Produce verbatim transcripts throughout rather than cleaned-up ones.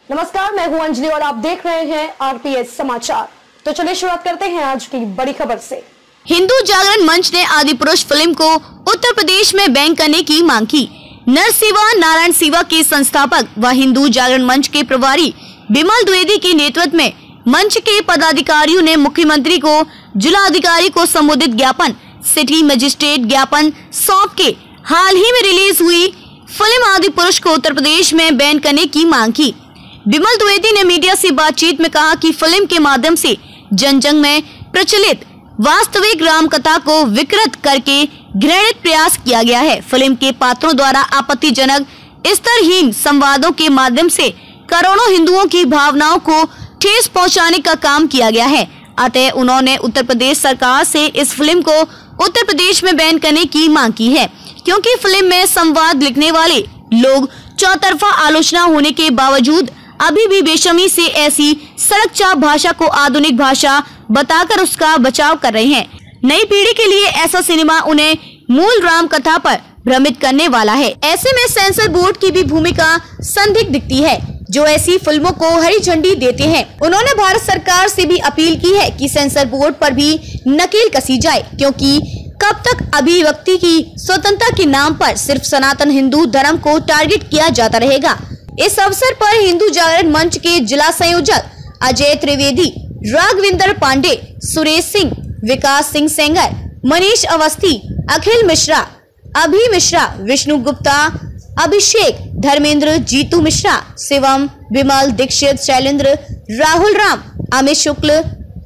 नमस्कार, मैं हूं अंजलि और आप देख रहे हैं आरपीएस समाचार। तो चलिए शुरुआत करते हैं आज की बड़ी खबर से। हिंदू जागरण मंच ने आदिपुरुष फिल्म को उत्तर प्रदेश में बैन करने की मांग की। नरसेवा नारायण सेवा के संस्थापक व हिंदू जागरण मंच के प्रभारी बिमल द्विवेदी के नेतृत्व में मंच के पदाधिकारियों ने मुख्यमंत्री को जिलाधिकारी को संबोधित ज्ञापन सिटी मजिस्ट्रेट ज्ञापन सौंप के हाल ही में रिलीज हुई फिल्म आदिपुरुष को उत्तर प्रदेश में बैन करने की मांग की। बिमल द्विवेदी ने मीडिया से बातचीत में कहा कि फिल्म के माध्यम से जन जन में प्रचलित वास्तविक राम कथा को विकृत करके घृणित प्रयास किया गया है। फिल्म के पात्रों द्वारा आपत्तिजनक स्तरहीन संवादों के माध्यम से करोड़ों हिंदुओं की भावनाओं को ठेस पहुंचाने का काम किया गया है। अतः उन्होंने उत्तर प्रदेश सरकार से इस फिल्म को उत्तर प्रदेश में बैन करने की मांग की है, क्योंकि फिल्म में संवाद लिखने वाले लोग चौतरफा आलोचना होने के बावजूद अभी भी बेशर्मी से ऐसी सड़क चाप भाषा को आधुनिक भाषा बताकर उसका बचाव कर रहे हैं। नई पीढ़ी के लिए ऐसा सिनेमा उन्हें मूल राम कथा पर भ्रमित करने वाला है। ऐसे में सेंसर बोर्ड की भी भूमिका संदिग्ध दिखती है, जो ऐसी फिल्मों को हरी झंडी देते हैं। उन्होंने भारत सरकार से भी अपील की है कि सेंसर बोर्ड पर भी नकेल कसी जाए, क्योंकि कब तक अभिव्यक्ति की स्वतंत्रता के नाम पर सिर्फ सनातन हिंदू धर्म को टारगेट किया जाता रहेगा। इस अवसर पर हिंदू जागरण मंच के जिला संयोजक अजय त्रिवेदी, राघविंदर पांडे, सुरेश सिंह, विकास सिंह सेंगर, मनीष अवस्थी, अखिल मिश्रा, अभि मिश्रा, विष्णु गुप्ता, अभिषेक, धर्मेंद्र, जीतू मिश्रा, शिवम, विमल, दीक्षित, शैलेंद्र, राहुल राम, अमित शुक्ल,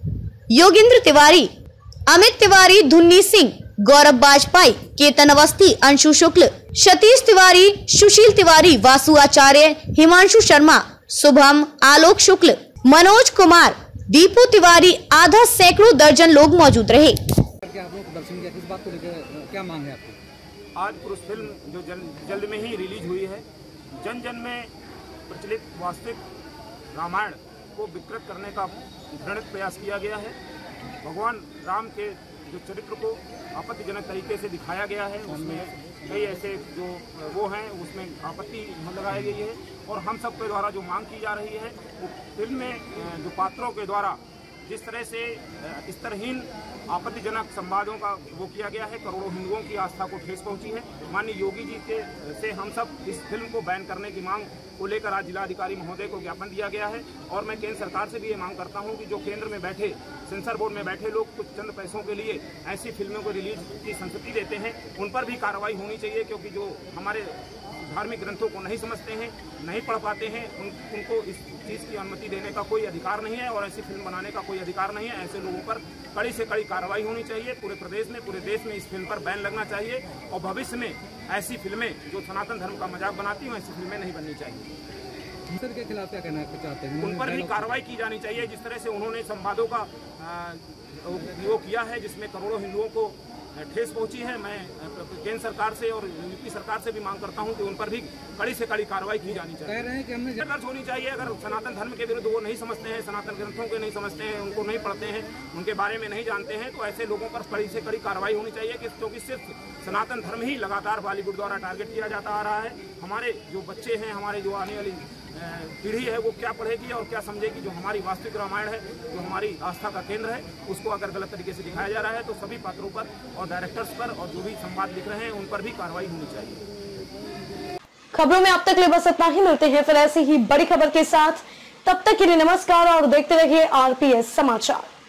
योगेंद्र तिवारी, अमित तिवारी, धुन्नी सिंह, गौरव बाजपाई, केतन अवस्थी, अंशु शुक्ल, सतीश तिवारी, सुशील तिवारी, वासु आचार्य, हिमांशु शर्मा, शुभम, आलोक शुक्ल, मनोज कुमार, दीपू तिवारी, आधा सैकड़ों दर्जन लोग मौजूद रहे। क्या आप लोग प्रदर्शन किया, किस बात को लेकर क्या मांग है आपकी? आज पुरुष फिल्म जो जल, जल्द में ही रिलीज हुई है, जन जन में प्रचलित वास्तविक रामायण को विकृत करने का घृणित प्रयास किया गया है। भगवान राम के जो चरित्र को आपत्तिजनक तरीके से दिखाया गया है, उसमें कई ऐसे जो वो हैं उसमें आपत्ति लगाई गई है, और हम सब के द्वारा जो मांग की जा रही है वो फिल्म में जो पात्रों के द्वारा जिस तरह से स्तरहीन आपत्तिजनक संवादों का वो किया गया है, करोड़ों हिंदुओं की आस्था को ठेस पहुंची है। माननीय योगी जी के से हम सब इस फिल्म को बैन करने की मांग को लेकर आज जिलाधिकारी महोदय को ज्ञापन दिया गया है। और मैं केंद्र सरकार से भी ये मांग करता हूं कि जो केंद्र में बैठे सेंसर बोर्ड में बैठे लोग कुछ चंद पैसों के लिए ऐसी फिल्मों को रिलीज की संस्कृति देते हैं, उन पर भी कार्रवाई होनी चाहिए, क्योंकि जो हमारे धार्मिक ग्रंथों को नहीं समझते हैं, नहीं पढ़ पाते हैं, उन, उनको इस चीज़ की अनुमति देने का कोई अधिकार नहीं है और ऐसी फिल्म बनाने का कोई अधिकार नहीं है। ऐसे लोगों पर कड़ी से कड़ी कार्रवाई होनी चाहिए। पूरे प्रदेश में पूरे देश में इस फिल्म पर बैन लगना चाहिए, और भविष्य में ऐसी फिल्में जो सनातन धर्म का मजाक बनाती हैं ऐसी फिल्में नहीं बननी चाहिए। सर के खिलाफ क्या कहना चाहते हैं? उन पर भी कार्रवाई की जानी चाहिए। जिस तरह से उन्होंने संवादों का वो किया है जिसमें करोड़ों हिंदुओं को ठेस पहुंची है, मैं केंद्र सरकार से और यूपी सरकार से भी मांग करता हूं कि उन पर भी कड़ी से कड़ी कार्रवाई की जानी चाहिए। कह रहे हैं कि हमने दर्ज होनी चाहिए। अगर सनातन धर्म के विरुद्ध वो नहीं समझते हैं, सनातन ग्रंथों के नहीं समझते हैं, उनको नहीं पढ़ते हैं, उनके बारे में नहीं जानते हैं, तो ऐसे लोगों पर कड़ी से कड़ी कार्रवाई होनी चाहिए, क्योंकि सिर्फ सनातन धर्म ही लगातार बॉलीवुड द्वारा टारगेट किया जाता आ रहा है। हमारे जो बच्चे हैं, हमारे जो आने वाली पीढ़ी है, वो क्या पढ़ेगी और क्या समझेगी? जो हमारी वास्तविक रामायण है, जो हमारी आस्था का केंद्र है, उसको अगर गलत तरीके से दिखाया जा रहा है तो सभी पात्रों पर और डायरेक्टर्स पर और जो भी संवाद लिख रहे हैं उन पर भी कार्रवाई होनी चाहिए। खबरों में अब तक ले बस इतना ही। मिलते हैं फिर ऐसी ही बड़ी खबर के साथ। तब तक के लिए नमस्कार और देखते रहिए आरपीएस समाचार।